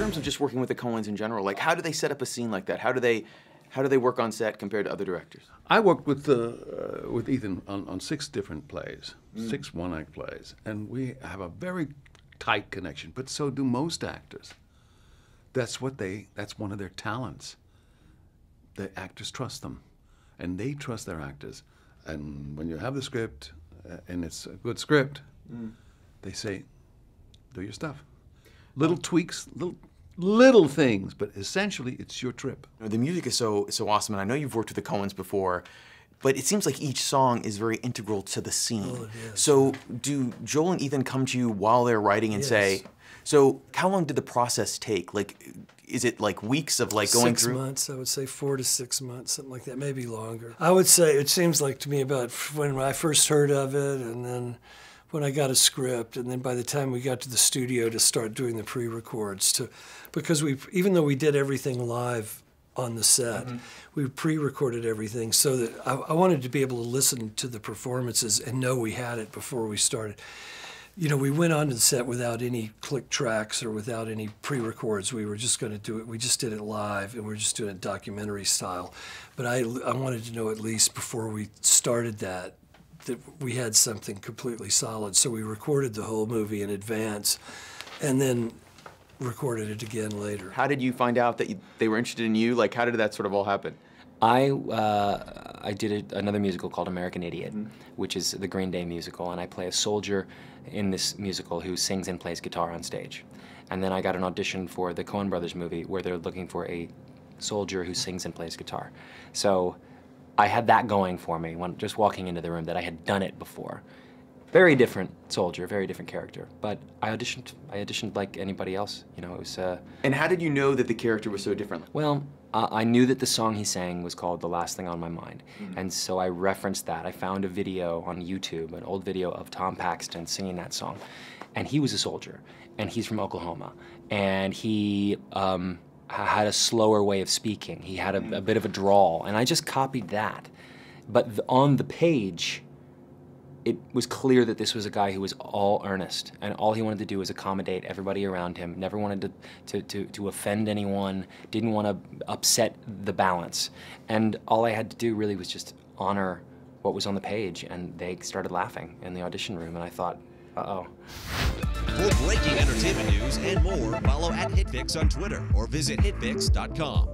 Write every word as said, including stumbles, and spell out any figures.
terms of just working with the Coens in general, like how do they set up a scene like that? How do they, how do they work on set compared to other directors? I worked with uh, uh, with Ethan on, on six different plays, mm. six one-act plays, and we have a very tight connection. But so do most actors. That's what they. That's one of their talents. The actors trust them, and they trust their actors. And when you have the script, uh, and it's a good script, mm. they say, "Do your stuff." Little tweaks, little. Little things, but essentially it's your trip. The music is so so awesome, and I know you've worked with the Coens before, but it seems like each song is very integral to the scene. Oh, yes. So do Joel and Ethan come to you while they're writing and yes. say, so how long did the process take? Like, is it like weeks of like going six through? Six months, I would say four to six months, something like that, maybe longer. I would say it seems like to me about when I first heard of it, and then when I got a script, and then by the time we got to the studio to start doing the pre-records, to because we, even though we did everything live on the set, mm-hmm. we pre-recorded everything so that I, I wanted to be able to listen to the performances and know we had it before we started. You know, we went onto the set without any click tracks or without any pre-records. We were just going to do it. We just did it live, and we were just doing it documentary style. But I, I wanted to know at least before we started that, that we had something completely solid. So we recorded the whole movie in advance and then recorded it again later. How did you find out that you, they were interested in you? Like, how did that sort of all happen? I, uh, I did a, another musical called American Idiot, mm-hmm. which is the Green Day musical, and I play a soldier in this musical who sings and plays guitar on stage. And then I got an audition for the Coen Brothers movie where they're looking for a soldier who sings and plays guitar. So I had that going for me when just walking into the room, that I had done it before. Very different soldier, very different character. But I auditioned, I auditioned like anybody else. You know, it was... Uh, and how did you know that the character was so different? Well, uh, I knew that the song he sang was called The Last Thing on My Mind. Mm-hmm. And so I referenced that. I found a video on YouTube, an old video of Tom Paxton singing that song. And he was a soldier, and he's from Oklahoma. And he um, had a slower way of speaking. He had a, a bit of a drawl, and I just copied that. But the, on the page, it was clear that this was a guy who was all earnest, and all he wanted to do was accommodate everybody around him, never wanted to, to, to, to offend anyone, didn't want to upset the balance. And all I had to do really was just honor what was on the page, and they started laughing in the audition room, and I thought, uh-oh. For breaking entertainment news and more, follow at HitFix on Twitter or visit hitfix dot com.